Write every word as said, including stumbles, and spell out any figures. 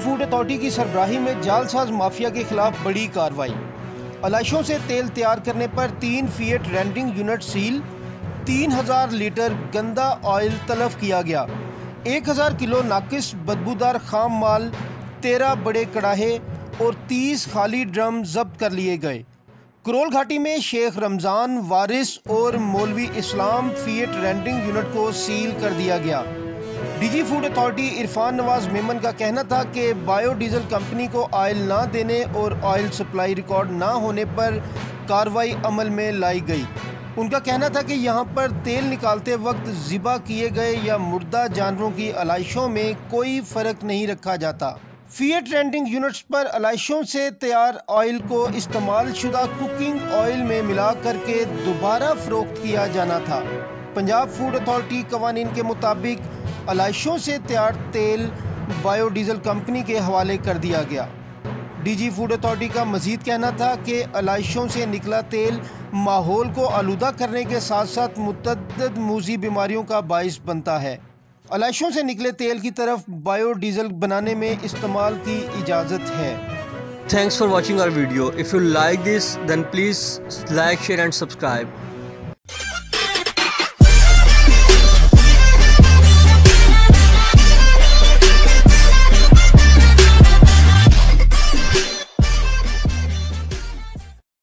Food authority کی سربراہی میں جعلساز مافیا کے خلاف بڑی کارروائی۔ علائشوں سے تیل تیار کرنے پر تین فیٹ رینڈنگ یونٹ سیل، تین ہزار لیٹر گندا آئل تلف کیا گیا، ایک ہزار کلو ناقص بدبودار خام مال، تیرہ بڑے کڑاہے اور تیس خالی ڈرم ضبط کر لیے گئے۔ کرول گھاٹی میں شیخ رمضان وارث اور Maulvi Islam fat rendering unit کو سیل کر دیا گیا۔ D G food authority Irfan Nawaz Memon کا کہنا تھا کہ بایو ڈیزل کمپنی کو آئل نہ دینے اور آئل سپلائی ریکارڈ نہ ہونے پر کارروائی عمل میں لائی گئی۔ ان کا کہنا تھا کہ یہاں پر تیل نکالتے وقت ذبح کیے گئے یا مردہ جانوروں کی علائشوں میں کوئی فرق نہیں رکھا جاتا۔ فیٹ رینڈنگ یونٹس پر علائشوں سے تیار آئل کو استعمال شدہ کوکنگ آئل میں ملا کر کے دوبارہ فروخت کیا جانا تھا۔ پنجاب فوڈ اتھارٹی قوانین کے مطابق علائشوں سے تیار تیل بایو ڈیزل کمپنی کے حوالے کر دیا گیا۔ ڈی جی فوڈ اتھارٹی کا مزید کہنا تھا کہ علائشوں سے نکلا تیل ماحول کو آلودہ کرنے کے ساتھ ساتھ متعدد موذی بیماریوں کا باعث بنتا ہے۔ علائشوں سے نکلے تیل کی طرف بایو ڈیزل بنانے میں استعمال کی اجازت ہے۔ Thanks for watching our video. If you like this, then please like, share and subscribe.